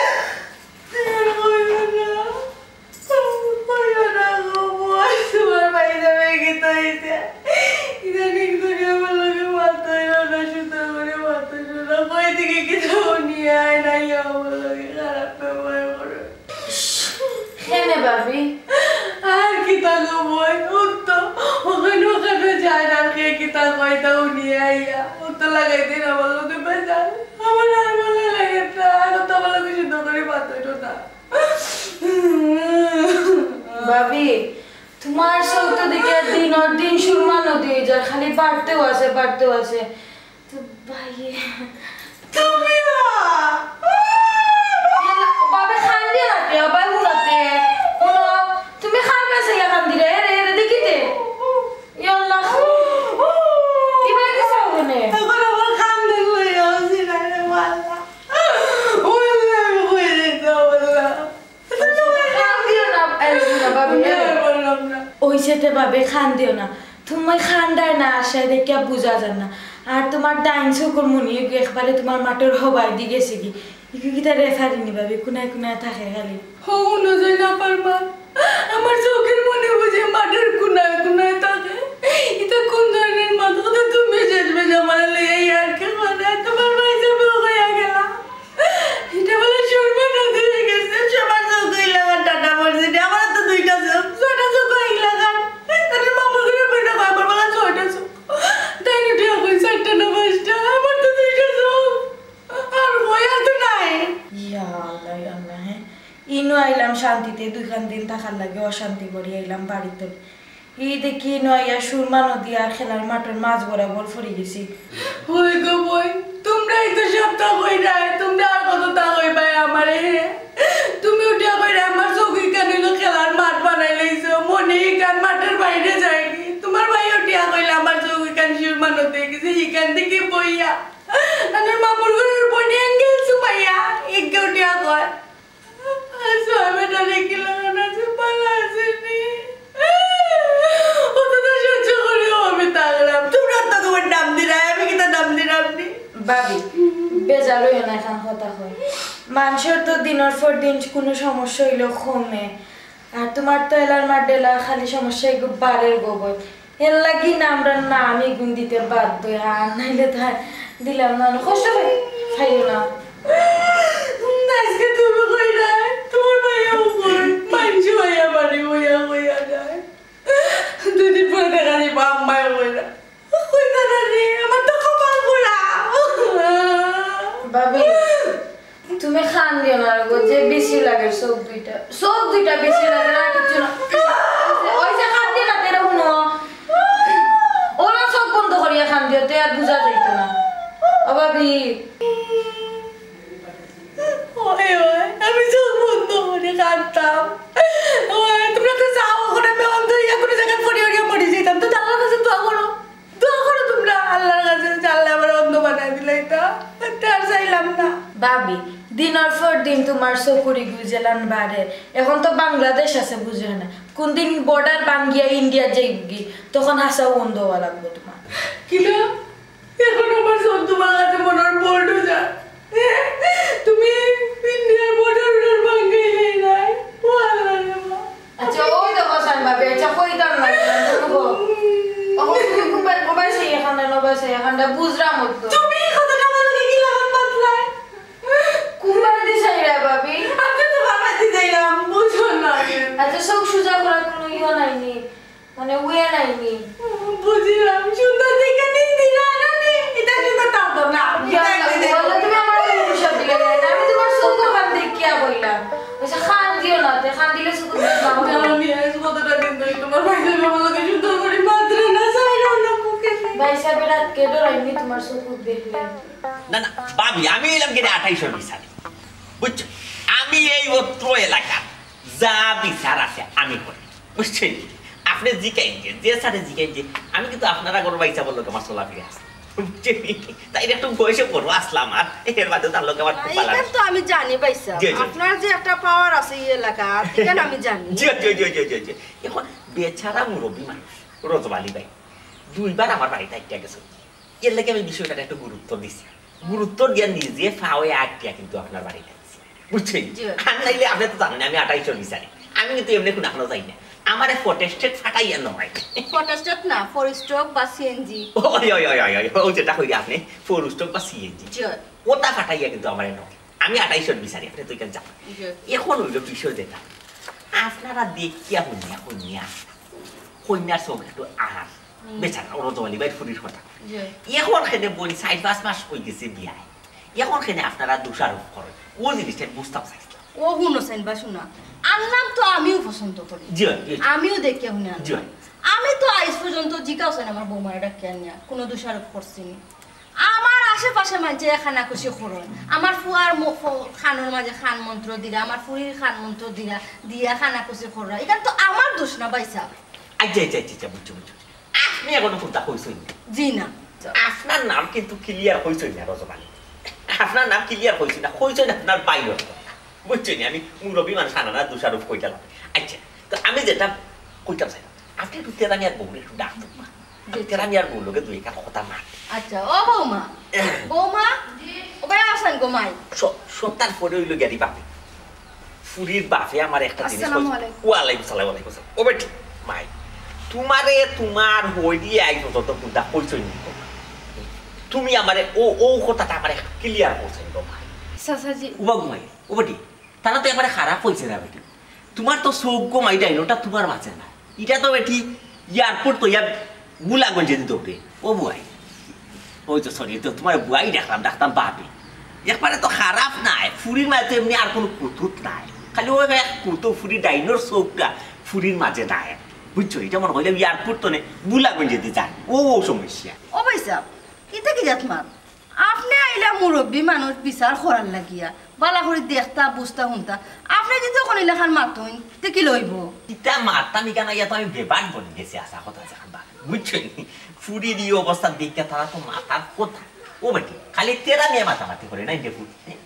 ভাবি আর কি তাগো বই উত্তো ওখানে ওখানে যায় না কে কি তা কয়টা উনিয়ে আইয়া উত্তো লাগাই দিন আমার লোকে বাজার আমার আর ভালো লাগে না আর তো ভালো কিছু দোকানে পাতাইতো না ভাবি তোমার সৌতো দিকে দিন আর দিন সুরমা নদী যা খালি বাড়তেও আছে বাড়তেও আছে তো ভাই তুমি বাবা খান দিয়ে রাখে আবার মুলাতে তুমি খাবে সে এখন দিলে রে রে দেখিতে ইয়াল্লাহ কি বলে কি সাউনে এখন আমার খান দিল ইয়াসি না রে ওয়াল্লাহ ওয়াল্লাহ হয়ে যেত ওয়াল্লাহ তুমি খান দিও না না বাবা বললাম না ওই সেতে বাবে খান দিও না তুমি খান্ডায় না আসে দেখে বুঝা যায় না আর তোমার ডাইন চকুর মুনি একবারে তোমার মাটির হবাই দি গেছে কি ইকু কিটা রেফারি নি ভাবি কোনায় কোনায় থাকে খালি হো নজয় না পারবা আমার চোখের মনে বুঝে মাটির কোনায় কোনায় থাকে এটা কোন ধরনের মাথা তো তুমি জেজবে জামাল লই আর কে মানে তোমার ভাই যাবে হইয়া গেলা এটা বলে শর্মা নদী হয়ে গেছে সবার চোখ হই লাগা টাটা পড়ছে আমার তো দুইটা চোখ ছয়টা চোখ হই লাগা তার মামা করে বেটা কয় আমার বলা ছয়টা চোখ তাই উঠে কই চারটা না পাঁচটা আমার তো দুইটা চোখ আর হইয়া তো নাই ইয়া আল্লাহ আল্লাহ হ্যাঁ ইনো আইলাম শান্তিতে দুইখান দিন থাকার লাগে অশান্তি করি আইলাম বাড়িতে এই দেখি নয়া সুরমা নদী আর খেলার মাঠের মাছ বরাবর ফরি গেছি হই গো বই তোমরাই তো সপ্তাহ কই নাই তোমরা আর কত তা কই ভাই আমারে তুমি উঠিয়া কইরা আমার চৌকি কানিল খেলার মাঠ বানাই লইছো মনে কান মাঠের বাইরে যাই তোমার ভাই উঠিয়া কইলা আমার চৌকি কান সুরমা নদী গেছে ইকান থেকে বইয়া আমার মামুর ঘরের বনে এঙ্গেল সুমাইয়া এক উঠিয়া কয় আসো আমি না রেখে লাগানো আছে পালা আসেনি ও তো তো সহ্য করেও আমি তাগলাম তোমরা তো তোমার নাম দিলা আমি কি তার নাম দিলাম নি ভাবি বেজার হইও না এখন কথা হয় মানুষের তো দিনের পর দিন কোনো সমস্যা হইলে কমে আর তোমার তো এলার মার ডেলা খালি সমস্যা একটু বাড়ের গোবর এর লাগি না আমরা না আমি গুণ দিতে বাধ্য আর নাইলে তো দিলাম না কষ্ট হয় খাইও না আজকে তুমি কই না তোমার ভাইয়া উপর মানছি ভাইয়া বাড়ি হইয়া হইয়া যায় দুই দিন পরে দেখা যাবে আম্মায় কই না কই না রে আমার তো কপাল পোড়া ভাবি তুমি খান দিও না গো যে বেশি লাগে সব দুইটা সব দুইটা বেশি লাগে না কিছু না ওই যে খান দিও না তেরা হুনো ওরা সব বন্ধ করিয়া খান দিও তে আর বুঝা যাইত না ও ভাবি ওই ওই আমি চোখ বন্ধ করে কাঁদতাম ওই তোমরা তো যাও ওখানে আমি অন্ধ হইয়া কোনো জায়গায় পড়ে হইয়া মরে যেতাম তো আল্লাহর কাছে দোয়া করো দোয়া করো তোমরা আল্লাহর কাছে জানলে আমার অন্ধ বানাই দিলে এটা আর চাইলাম না ভাবি দিনের পর দিন তোমার চকুরি গুজেলান বাড়ে এখন তো বাংলাদেশ আছে বুঝে না কোন দিন বর্ডার বাঙ্গিয়া ইন্ডিয়া যাইবি তখন হাসা অন্ধ হওয়া লাগবে তোমার কিন্তু এখন আমার চোদ্দ বাংলাতে মনের বোর্ড যা তুমি ইন্ডিয়ার বর্ডার বর্ডার বাঙ্গাইলে নাই ও আল্লাহ রে মা আচ্ছা ওই তো কথা ভাবে আচ্ছা কই দাম না গো ও তুমি কোবাই কোবাই সেই এখানে নবাই সেই পাইনি তোমার চোখ দেখলে না না ভাবি আমি এলাম কিনা আঠাইশোর বিচারে বুঝছো আমি এই অত্র এলাকা যা বিচার আছে আমি করি বুঝছেন আপনি জিকাইন যে যে সাথে জিকাইন যে আমি কিন্তু আপনারা গরু বাইচা বললো আমার চলা ফিরে আসছে তাই একটু বয়সে পড়বো আসলাম আর এর মাঝে তার লোক আমার খুব ভালো এটা তো আমি জানি বাইসা আপনার যে একটা পাওয়ার আছে এই এলাকা এটা আমি জানি জি জি জি জি জি এখন বেচারা মুরব্বী মানুষ রোজবালি ভাই দুইবার আমার বাড়িতে একটা গেছে এর লাগে আমি বিষয়টা একটু গুরুত্ব দিছি গুরুত্ব দিয়ে নিজে ফাওয়ে আটটিয়া কিন্তু আপনার বাড়িতে বুঝছেন আমি চাইলে আপনি তো জানেন আমি আঠাইশোর বিচারি আমি কিন্তু এমনি কোনো এখনো যাই না আমার ফটেস্টেট ফাটাইয়া নয় ফটেস্টেট না ফোর স্ট্রোক বা সিএনজি ওই ওই ওই ওই ওই যেটা কইলি আপনি ফোর স্ট্রোক বা সিএনজি ওটা ফাটাইয়া কিন্তু আমার নয় আমি আঠাইশোর বিচারি আপনি তো এখানে যাবেন এখন হইল বিষয় যেটা আপনারা দেখিয়া শুনিয়া শুনিয়া কন্যার চোখ একটু আর বেচারা রজবালি ভাই ফুরির কথা এখন খেনে বই চার পাঁচ মাস হয়ে গেছে বিয়ায় এখন খেনে আপনারা দোষারোপ করেন ও জিনিসটা বুঝতাম চাইছিলাম ও শুনছেন বা শোনা আনলাম তো আমিও পছন্দ করি আমিও দেখে শুনে আনলাম আমি তো আজ পর্যন্ত জিজ্ঞাসা আমার বৌমার ডাকে আনিয়া কোনো দোষারোপ করছি আমার আশেপাশে মাঝে খানা খুশি করেন আমার ফুয়ার খানোর মাঝে খান মন্ত্র দিরা আমার ফুরির খান মন্ত্র দিরা দিয়া খানা খুশি করা এটা তো আমার দোষ না বাইসা আচ্ছা আচ্ছা আচ্ছা বুঝছো বুঝছো আপনি এখনো কোনটা কইছেন জি না আপনার নাম কিন্তু ক্লিয়ার হইছেন না রজবালি আপনার নাম ক্লিয়ার হইছে না হইছেন আপনার বাইরে বুঝছেন আমি মুরব্বী মানুষ আনানা দোষারোপ কইতালাম আচ্ছা তো আমি যেটা কইতাম চাই আপনি একটু তেরামিয়ার বউলে একটু ডাকতো মা তেরামিয়ার বউলোকে দুই একটা কথা মা আচ্ছা ও বৌমা বৌমা ও ভাই আসেন গো মাই সন্তান পরে হইল গেরি বাপে ফুরির বাপে আমার একটা জিনিস ওয়ালাইকুম সালাম ওয়ালাইকুম সালাম ও বেটি মাই তোমারে তোমার হই দিয়ে আইন যত কোনটা কইছই নি তুমি আমারে ও ও কথাটা আমারে ক্লিয়ার করছেন গো ভাই সাসাজি উবা ঘুমাই ও বেটি তারা তো এবারে খারাপ হইছে না বেটি তোমার তো চোখ ঘুমাই ডাইনোটা তোমার মাঝে না এটা তো বেটি এয়ারপোর্ট তো ইয়া বুলাগঞ্জে দিতে উঠে ও বুয়াই ওই তো সরি তো তোমার বুয়াই দেখলাম ডাক্তার বাপে একবারে তো খারাপ নাই ফুরির মাঝে এমনি আর কোনো কুতুত নাই খালি ওই এক কুতো ফুরি ডাইনোর চোখটা ফুরির মাঝে নাই বুঝছো এটা মনে হইলে এয়ারপোর্ট তো নেই বুলাগঞ্জে দিতে যান ও ও সমস্যা ও ভাইসা এটা কি জাতমান আপনি আইলা মুরব্বী মানুষ বিচার করার লাগিয়া বালা করে দেখতা বুঝতা শুনতা আপনি যদি ওখানে লেখার মাতুন তে কি লইব ইটা মারতাম ইকানা ইয়া তো আমি বেবান বলে গেছি আসা কথা জানবা বুঝছো ফুরি দিয়ে অবস্থা দেখতে তারা তো মাথার কথা ও বেটি খালি তেরা মেয়ে মাতামাতি করে নাই দেখুন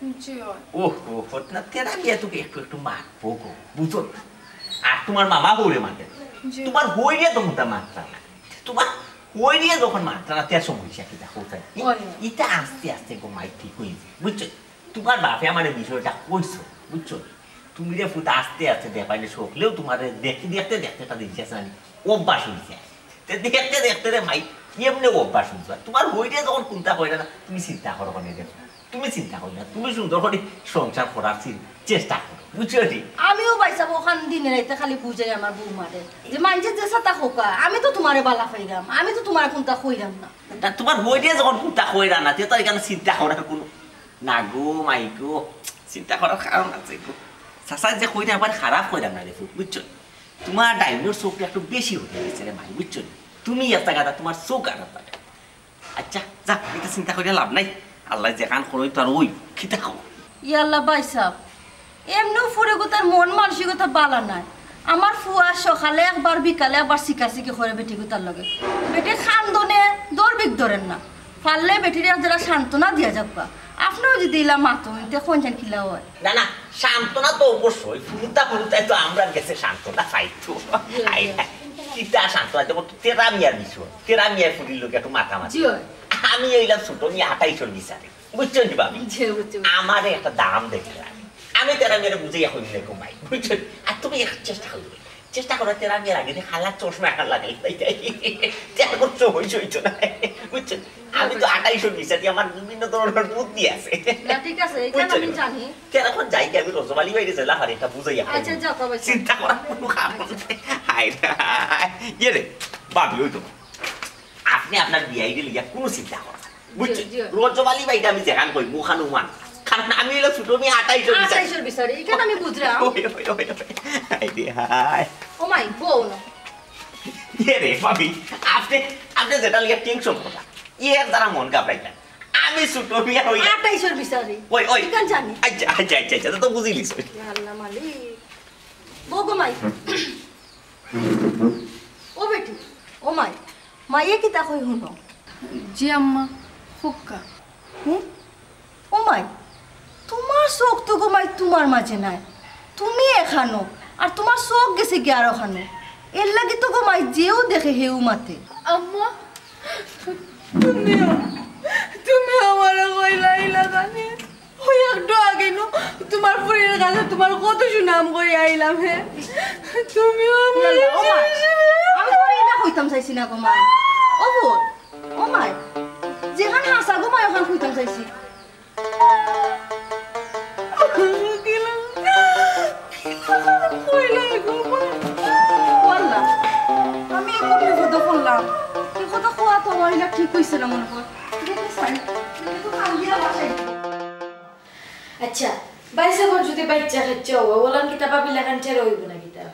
ও ও না তেরা মেয়ে তোকে একটু একটু মারবো গো বুঝো আর তোমার মামা বউরে মারবে তোমার হইরে তো মোটা মাত্রা না তোমার হইরে যখন মাত্রা না তের সমস্যা কি দেখো এটা আস্তে আস্তে গো মাই ঠিক হয়েছে বুঝছো তোমার বাপে আমার বিষয়টা কইছো বুঝছো তুমি রে ফুটা আস্তে আস্তে দেখাইলে সকলেও তোমার দেখতে দেখতে দেখতে একটা জিনিস আছে না অভ্যাস হয়েছে দেখতে দেখতে রে মাই এমনি অভ্যাস হয়েছে তোমার হইরে যখন কোনটা হয় না তুমি চিন্তা করো মানে দেখো তুমি চিন্তা করি না তুমি সুন্দর করে সংসার করার চেষ্টা করো বুঝছো আমিও পাইছাব ওখান দিনে রাইতে খালি বুঝাই আমার বৌমারে যে মানছে যে সাতা খোকা আমি তো তোমারে বালা ফাইরাম আমি তো তোমার কোনটা কইরাম না তা তোমার হইরে যখন কোনটা কইরা না তে তো এখানে চিন্তা করার কোনো না গো মাই গো চিন্তা করার কারণ আছে গো চাচা যে কইরা আবার খারাপ কইরা না রে বুঝছো তোমার ডাইনোর চোখটা একটু বেশি হয়ে গেছে রে ভাই বুঝছো তুমি একটা গাদা তোমার চোখ আঘাত পাবে আচ্ছা যা এটা চিন্তা করে লাভ নাই আল্লাহ যেখান করই তো আর ওই খিতা খাও ইয়াল্লা বাইসাব এমনিও ফুরে গো তার মন মানসিকতা বালা নাই আমার ফুয়া সকালে একবার বিকালে একবার শিকাশিকি করে বেটি গো তার লগে বেটি খান্দনে দৌড়বিক ধরেন না পারলে বেটির যারা সান্ত্বনা দিয়া যাবা আপনিও যদি ইলা মাতো দেখুন যেন খিলা হয় না না সান্ত্বনা তো অবশ্যই ফুরুতা ফুরুতায় তো আমরা গেছে সান্ত্বনা পাইতো কিতা সান্ত্বনা দেবো তেরা মিয়ার বিষয় তেরা মিয়ার ফুরির লোক একটু মাথামাতি আমি এইলাম ছোট নিয়ে আটাইশোর বিচারে বুঝছো নি বাবি আমার একটা দাম দেখে আমি তেরা মেয়ের বুঝে এখন এরকম ভাই বুঝছো আর তুমি চেষ্টা করবে চেষ্টা করো তেরা মেয়ের আগে খালা চশমা এখন লাগাই তেরা করছো হইছো হইছো না বুঝছো আমি তো আটাইশোর বিচারি আমার বিভিন্ন ধরনের বুদ্ধি আছে ঠিক আছে আমি জানি তেরা এখন যাই কি আমি রসমালি বাইরে জেলা হারে এটা বুঝাই আচ্ছা যাও তবে চিন্তা করা কোনো কাম হাই ইয়ে রে বাবি ওই তো আপনি আপনার বিয়াই দিলে কোনো চিন্তা করা বুঝছো রজমালি বাইটা আমি যেখান কই মুখানু মান কারণ আমি এলো ছোট মেয়ে আটাইশোর বিচারি আটাইশোর বিচারি এখানে আমি বুঝলাম ওই ওই ওই হাই রে হাই ও মাই বউ না ইয়ে রে বাবি আপনি আপনি যেটা লিখে টেনশন করা এর দ্বারা মন ঘাবড়াইতা আমি ছোট মিয়া হই আটাইশের বিচারে ওই ওই কেন জানি আচ্ছা আচ্ছা আচ্ছা আচ্ছা তো বুঝিলিস আল্লাহ মালিক বগো মাই ও বেটি ও মাই মাইয়ে কি তা কই হুনো জি আম্মা ফুক্কা হুম ও মাই তোমার চোখ তো গো মাই তোমার মাঝে নাই তুমি এখানো আর তোমার চোখ গেছে কি আর ওখানে এর লাগি তো গো মাই যেও দেখে হেউ মাতে আম্মা তুমিও তুমি আমার কইলাই লাগানে ওই একটু আগে নো তোমার পরের কাছে তোমার কত সুনাম করে আইলাম হে তুমিও আমার ও মাই আমি তোমার এটা কইতাম চাইছি না গো মাই ও বোন ও মাই যেখানে হাসা গো মাই ওখানে কইতাম চাইছি আমি এখন বিপদ করলাম এই কথা কোয়া তো আমার এটা ঠিক হয়েছে না মনে কর আচ্ছা বাইসা ঘর যদি বাচ্চা খাচ্ছে ও বললাম কিতা পাবি লাগান চেয়ে রইব না কিতা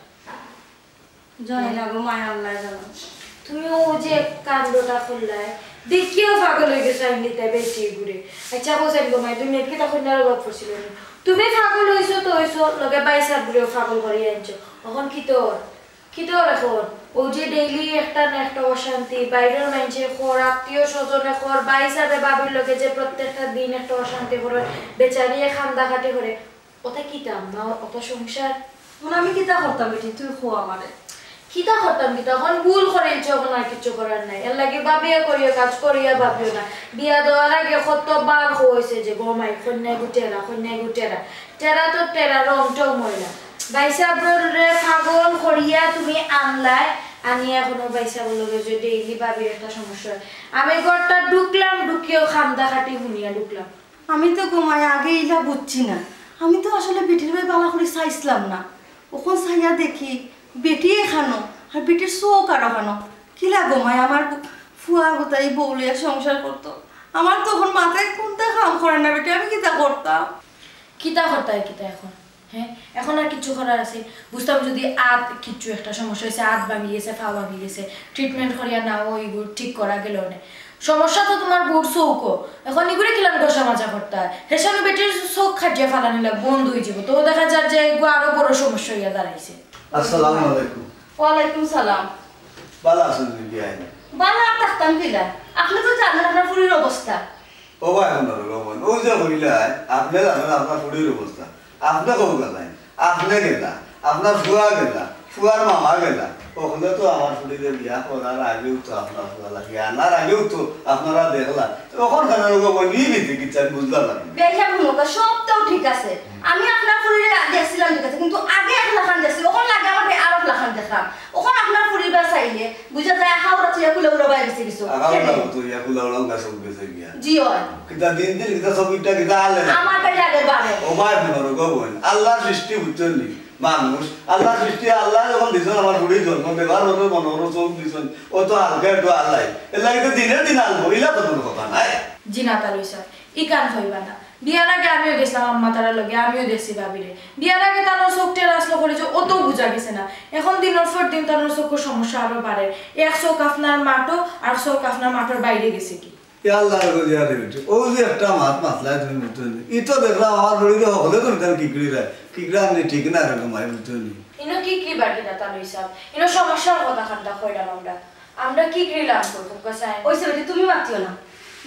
জানি না গো মায়া আল্লাহ জানো তুমি ও যে কাণ্ডটা করলাই দেখিও পাগল হয়ে গেছে এমনিতে বেশি ঘুরে আচ্ছা বসেন গো মাই তুমি কিতা কন্যার গল্প করছিল তুমি পাগল হইছো তো হইছো লগে বাইসা ঘুরেও পাগল করে আনছো এখন কি তোর কি তোর এখন ও যে ডেইলি একটা না একটা অশান্তি বাইরের মানুষের খর আত্মীয় স্বজনে খর বাইসাবে বাবির লোকে যে প্রত্যেকটা দিন একটা অশান্তি করে বেচারিয়ে খান্দা কাটে করে ওটা কিতাম না ওটা সংসার মানে আমি কিতা করতাম বেটি তুই খো আমারে কিতা করতাম কি তখন ভুল করে যখন আর কিছু করার নাই এর লাগে বাবিয়া করিয়া কাজ করিয়া ভাবিও না বিয়া দেওয়ার আগে কতবার হয়েছে যে গোমাই কন্যায় গুটেরা কন্যায় গুটেরা টেরা তো টেরা রংটাও ময়লা বাইসাবরে পাগল করিয়া তুমি আনলাই আনিয়া এখনো বাইসাবর লগে যে ডেইলি বাবির একটা সমস্যা আমি ঘরটা ঢুকলাম ঢুকিয়েও খান্দা খাটি শুনিয়া ঢুকলাম আমি তো ঘুমাই আগে ইলা বুঝছি না আমি তো আসলে বেটির ভাই বালা করে চাইছিলাম না ওখান চাইয়া দেখি বেটি এখানো আর বেটির চোখ আর ওখানো কিলা ঘুমাই আমার ফুয়া গোতাই বউলিয়া সংসার করতো আমার তখন মাথায় কোনটা কাম করে না বেটি আমি কিতা করতাম কিতা করতাই কিতা এখন হ্যাঁ এখন আর কিছু করার আছে বুঝতাম যদি আদ কিছু একটা সমস্যা হয়েছে আদ ভাঙি গেছে ফা ভাঙি গেছে ট্রিটমেন্ট করিয়া না ওইগুলো ঠিক করা গেল না সমস্যা তো তোমার বুড় চৌকো এখন এগুলো কিলাম দশা মাজা করতে হয় হেসানো বেটির চোখ খাটিয়া ফালানি লাগ বন্ধ হয়ে যাব তো দেখা যায় যে এগুলো আরো বড় সমস্যা হইয়া দাঁড়াইছে আসসালামু আলাইকুম ওয়ালাইকুম সালাম ভালো আছেন বিয়াই বালা আর থাকতাম কিলা আপনি তো জানেন আপনার পুরীর অবস্থা ও ভাই আপনার গমন ও যে হইলা আপনি জানেন আপনার ফুড়ির অবস্থা আপনি কব গেলেন আপনি গেলা আপনার ফুয়া গেলা ফুয়ার মামা গেলা ওখানে তো আমার ফুড়িদের বিয়া করার আগেও তো আপনার ফুয়া লাগে আনার আগেও তো আপনারা দেখলা তখন কেন গমন নিবি চিকিৎসা বুঝলাম না বেশা ভূমিকা সবটাও ঠিক আছে আমি আপনার ফুরিরে দেখছিলাম ঠিক আছে কিন্তু আগে এক লাখান দেখছি ওখান লাগে আমার আরো লাখান দেখাম ওখান আপনার ফুরির বা চাইলে বুঝা যায় হাওড়া তুই কুলে উড়া বাইরে গেছে কিছু আগাও তো ইয়া কুলা উড়া গাছ গেছে গিয়া জি হয় কিতা দিন দিন কিতা সবইটা কিতা আলে না আমার তাই লাগে বারে ও ভাই আপনার গমন আল্লাহর সৃষ্টি বুঝছেন নি মানুষ আল্লাহ সৃষ্টি আল্লাহ যখন দিছেন আমার বুড়ি জন্ম দেবার মতো মনোর চোখ দিছেন ও তো হালকা একটু আল্লাহ এর লাগে তো দিনের দিন আলবো ইলা তো কোনো কথা নাই জি না তার হইসা ই কান হইবা না বিয়ার আগে আমিও গেছিলাম আম্মা তারার লগে আমিও দেখছি ভাবিরে বিয়ার আগে তার চোখ টের আসলো করেছে অত বুঝা গেছে না এখন দিনের পর দিন তার চোখের সমস্যা আরো বাড়ে এক চোখ আপনার মাঠও আর চোখ আপনার মাঠের বাইরে গেছে কি আল্লাহ গজিয়া দেবে ও যে একটা মাছ মাছলাই তুমি বুঝছেন ই তো দেখলাম আমার শরীরে হলে তুমি তার কিকড়ি রায় কিকড়া আপনি ঠিক না এরকম ভাই বুঝছেন ইনো কি কি বাকি না তার হিসাব ইনো সমস্যার কথা খান্তা কইলাম আমরা আমরা কি করিলাম করব কাসাই ওইসে বেটি তুমি মাতিও না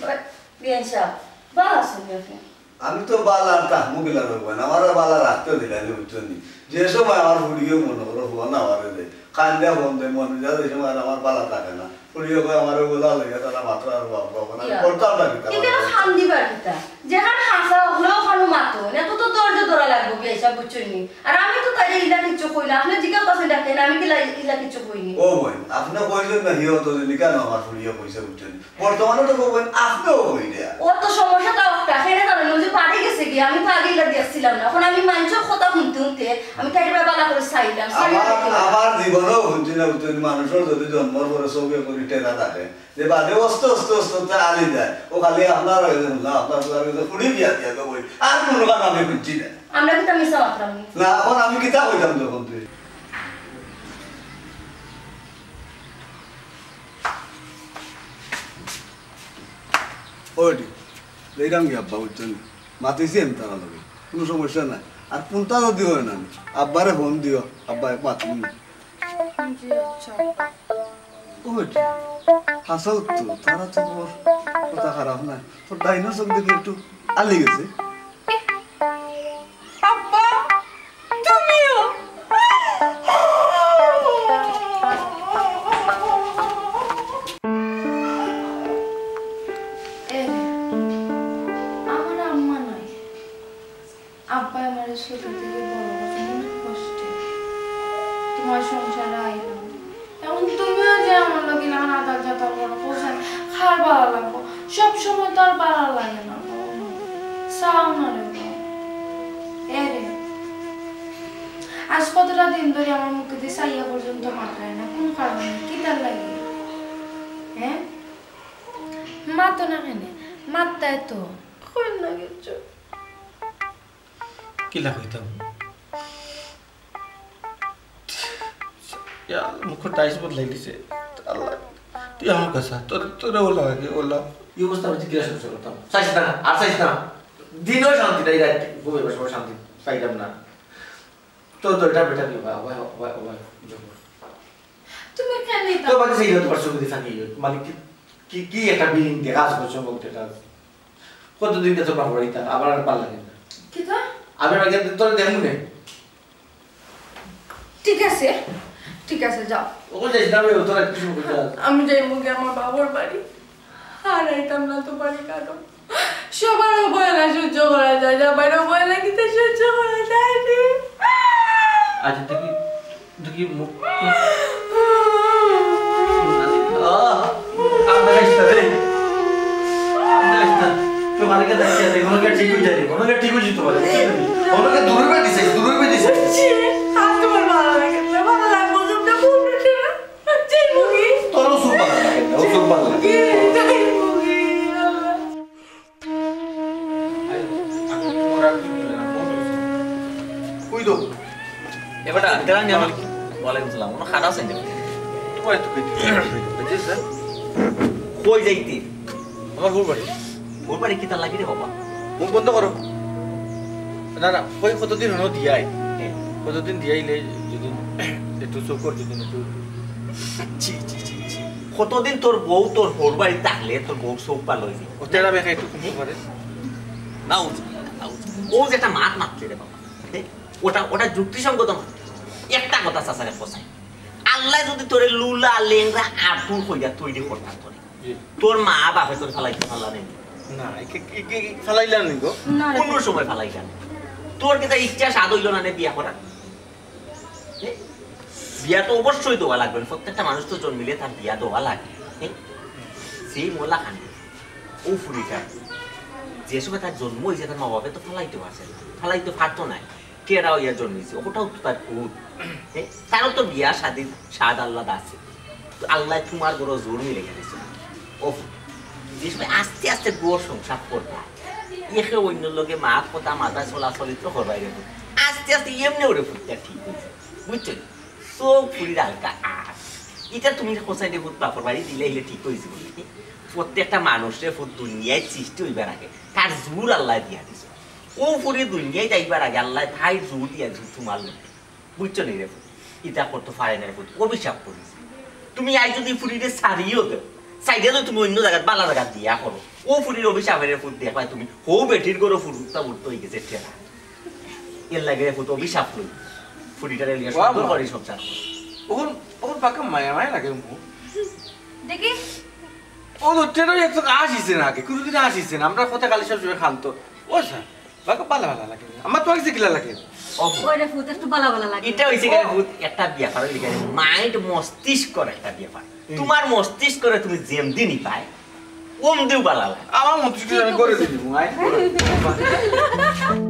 বিয়ান সাহেব ভালো আছেন আপনি আমি তো বালা তাহমু গেলা রবেন আমার বালা রাখতে দিলেন বুঝছেন যে সময় আমার ফুড়িও মনে করো ফোন আমার দেয় কান্দা ফোন দেয় মনে যায় এই সময় আমার বালা থাকে না ফুড়িও কয় আমার গোলা লেগে তারা মাত্রা আর বাবা না করতাম না কিতা এটা খান দিবার কিতা যেখানে হাসা হলো খানো মাতো না তো তো দরজ ধরা লাগবে বিয়ান সাহেব বুঝছনি আর আমি তো তাই ইলা কিছু কইলা আপনি জিজ্ঞা কথা দেখেন আমি কি ইলা কিছু কইনি ও ভাই আপনি কইছেন না হিও তো নিকান আমার ফুড়িও পয়সা বুঝছেন বর্তমানে তো কইবেন আপনিও কই দেয়া ও তো সমস্যাটা একটা হেরে তার নজে পাড়ে গেছে কি আমি তো আগে ইলা দেখছিলাম না এখন আমি মানুষের কথা শুনতে শুনতে আমি তাই বালা করে চাইলাম আমার জীবনও হচ্ছে না বুঝছেন মানুষের যদি জন্মর পরে চৌকে করে টেরা থাকে যে বাদে অস্ত অস্ত অস্ত আলি যায় ও খালি আপনার আপনার ফুড়ি বিয়া দিয়া তো বই আর কোনো কাম আমি বুঝছি না আমরা কি তামিসা মাত্রাম না এখন আমি কিতা কইতাম যখন তুই ওইটি এইরাম কি আব্বা বুঝছেন মাতিছি আমি তারা লগে কোনো সমস্যা নাই আর কোনটা যদি হয় না আব্বারে ফোন দিও আব্বা মাতুন জি আচ্ছা ওইটি হাসাও তো তারা তো তোর কথা খারাপ না তোর ডাইনোর চোখ দেখে একটু আলি গেছে আব্বা তুমিও আমার আম্মা নয় আব্বা আমার ছোট থেকে বড় করছে অনেক কষ্টে তোমার সংসারে আইলাম এখন তুমিও যে আমার লোক না আদার যাতা বড় কোথায় খার ভালো লাগবো সব সময় তো আর ভালো লাগে না চাও না রে এ রে আজ কতটা দিন ধরে আমার মুখে দিয়ে চাইয়া পর্যন্ত মাথায় না কোন কারণে কি তার লাগে হ্যাঁ মাতো না কেন মাত্তায় তো কোন লাগে কি লাগাইতাম या मुख टाइस बदलाई दिसे अल्लाह তুই আমার কাছে তোর তোরে ওলা লাগে ওলা এই অবস্থা আমি জিজ্ঞাসা করতে করতাম চাইছ না আর চাইছ না দিনও শান্তি নাই রাত ঘুমে বসে শান্তি পাইলাম না তো তো এটা বেটা দিও ভাই ভাই ভাই ভাই তুমি কেন তো বাকি সেই হতে পারছো যদি থাকি মানে কি কি কি একটা বিলিং দিয়ে কাজ করছো বলতে কাজ কতদিন কে তো বাবা বাড়িতে আবার আর পারলা না কি তো আমি আগে তোর দেখমু নে ঠিক আছে ঠিক আছে যাও ওকে যাই না আমি তোর একটু শুনে যা আমি যাই মুগে আমার বাবার বাড়ি আর আইতাম না তো বাড়ি কাটো সবার ভয়লা সহ্য করা যায় না বাইরে ভয়লা কিন্তু সহ্য করা যায় না আজ দেখি দেখি মুখ আমরা ইস্তারে আমরা ইস্তা তো মানে কে দেখতে আছে কোন কে ঠিক হই যায় কোন কে ঠিক হই যেতে পারে কোন কে দূরে পে দিছে দূরে পে দিছে আর তোমার ভালো লাগে না ভালো লাগবো তোমরা বুঝতে না যাই মুগে তোর সুখ ভালো লাগে না ও সুখ ভালো লাগে যাই মুগে কই দো এবারে দেরান জানো ওয়ালাইকুম সালাম ওনা খানা আছে নি কই তো কই স্যার কই যাইতি আমার ভুল বাড়ি ওর বাড়ি কি তার লাগি রে বাবা মুখ বন্ধ করো না না কই কতদিন হলো দিয়াই কতদিন দিয়াইলে যদি একটু চোখর যদি একটু ছি ছি ছি ছি কতদিন তোর বউ তোর ওর বাড়ি থাকলে তোর বউ সব ভালো হইছে ও তেরা বেখা একটু কমতে পারে না ও ও যেটা মাত মাত্রে রে বাবা ওটা ওটা যুক্তিসঙ্গত মাত একটা কথা চাচারে পোষায় আল্লাহ যদি তোরে লুলা লেংরা আটুর কইয়া তৈরি করতাম তোরে তোর মা বাপে তোর ফালাইতে ফালা নেই না কি কি ফালাইলাম নি গো কোন সময় ফালাইলা তোর কি ইচ্ছা স্বাদ হইল না বিয়া করা বিয়া তো অবশ্যই দেওয়া লাগবে প্রত্যেকটা মানুষ তো জন্মিলে তার বিয়া দেওয়া লাগে সেই মোলা খান ও ফুরিটা যে সময় তার জন্ম হয়েছে তার মা বাপে তো ফালাইতে পারছে ফালাইতে পারতো না কেরা হইয়া জন্মেছে ওটাও তো তার খুব তারও তো বিয়া স্বাধীন স্বাদ আল্লাহ আছে আল্লাহ তোমার বড় জোর মিলে গেছে ও যে সময় আস্তে আস্তে গোর সংসার করবা একে অন্য লোকে মা কথা মাথা চলাচলিত করবাই রে আস্তে আস্তে এমনি ওরে ফুটটা ঠিক হয়েছে বুঝছো চোখ ফুরির হালকা আর এটা তুমি কোথায় দিয়ে ফুট বাপর বাড়ি দিলে এলে ঠিক হয়েছে বলি প্রত্যেকটা মানুষের ফুট দুনিয়ায় সৃষ্টি হইবার আগে তার জোর আল্লাহ দিয়া দিছে ও ফুরি দুনিয়ায় যাইবার আগে আল্লাহ ভাই জোর দিয়া জোর তোমার লোক বুঝছো নি রে ফুট এটা করতে পারে না রে ফুট অভিশাপ করেছে তুমি আই যদি ফুরিরে সারিও দেও সাইডে তো তুমি অন্য জায়গায় বালা জায়গা দিয়া করো ও ফুরির অভিশাপের ফুট দেখবা তুমি হো বেটির গরো ফুটটা উঠতে হয়ে গেছে ঠেলা এর লাগে ফুট অভিশাপ লই ফুরিটারে লিয়া সুন্দর করে সংসার ওখন ওখন পাকা মায়া মায়া লাগে মু দেখি ও তো টেরো এক তো আসিছে না আগে কোনদিন আসিছে না আমরা কথা কালি সব সময় খান্ত ও স্যার পাকা ভালো ভালো লাগে আমার তো কিছু কিলা লাগে ওরে ফুট একটু ভালো ভালো লাগে এটা হইছে গেলে ভূত একটা ব্যাপার হইছে গেলে মাইন্ড মস্তিষ্ক একটা ব্যাপার তোমার মস্তিষ্ক করে তুমি যেম দিনই পায় ওম দিও ভালো লাগে আমার মত কিছু আমি করে দিই মু আই